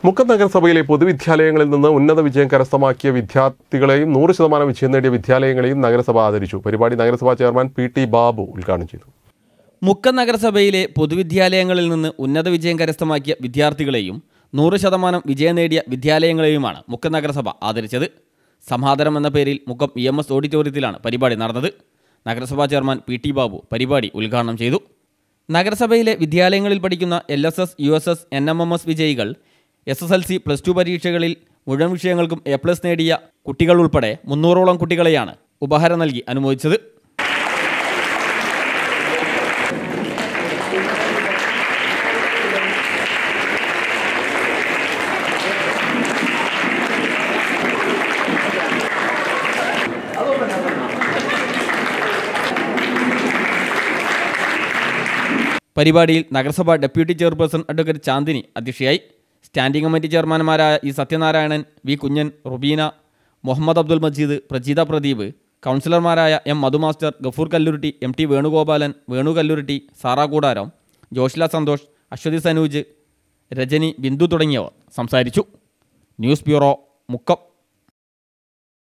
മുക്കം നഗരസഭയിലെ പൊതുവിദ്യാലയങ്ങളിൽ നിന്ന് ഉന്നത വിജയം കരസ്ഥമാക്കിയ വിദ്യാർത്ഥികളെയും 100% വിജയം നേടിയ വിദ്യാലയങ്ങളെയും നഗരസഭ ആദരിച്ചു. പരിപാടി നഗരസഭാ ചെയർമാൻ പി.ടി. ബാബു ഉദ്ഘാടനം ചെയ്തു. മുക്കം നഗരസഭയിലെ പൊതുവിദ്യാലയങ്ങളിൽ നിന്ന് ഉന്നത വിജയം കരസ്ഥമാക്കിയ വിദ്യാർത്ഥികളെയും 100% വിജയം നേടിയ വിദ്യാലയങ്ങളെയുമാണ് മുക്കം നഗരസഭ ആദരിച്ചത്. സമാദരം എന്ന പേരിൽ മുക്കം EMS ഓഡിറ്റോറിയത്തിലാണ് പരിപാടി നടന്നത്. നഗരസഭാ ചെയർമാൻ പി.ടി. ബാബു പരിപാടി ഉദ്ഘാടനം ചെയ്തു. നഗരസഭയിലെ വിദ്യാലയങ്ങളിൽ പഠിക്കുന്ന LSS, USS, NMMS വിജയികൾ SSLC, +2 പരീക്ഷകളിൽ മുഴുവൻ വിഷയങ്ങൾക്കും A+ നേടിയ കുട്ടികൾ ഉൾപ്പെടെ 300ഓളം കുട്ടികളെയാണ് ഉപഹാരം നൽകി അനുമോദിച്ചത്. പരിപാടിയിൽ നഗരസഭ ഡെപ്യൂട്ടി ചെയർപേഴ്സൺ അഡ്വക്കേറ്റ് ചാന്ദിനി അധ്യക്ഷയായി. സ്റ്റാൻഡിംഗ് കമ്മിറ്റി ചെയർമാൻമാരായ ഇ. സത്യനാരായണൻ, വി. കുഞ്ഞൻ, റുബീന, മുഹമ്മദ് അബ്ദുൽ മജീദ്, പ്രജീത പ്രദീപ്, കൗൺസിലർമാരായ എം. മധുമാസ്റ്റർ, ഗഫൂർ കല്ലുരുട്ടി, MT വേണുഗോപാലൻ, വേണു കല്ലുരുട്ടി, സാറാ കൂടാരം, ജോഷ്ല സന്തോഷ്, അശ്വതി സനൂജ്, രജനി, ബിന്ദു തുടങ്ങിയവർ സംസാരിച്ചു. News bureau, Mukkam.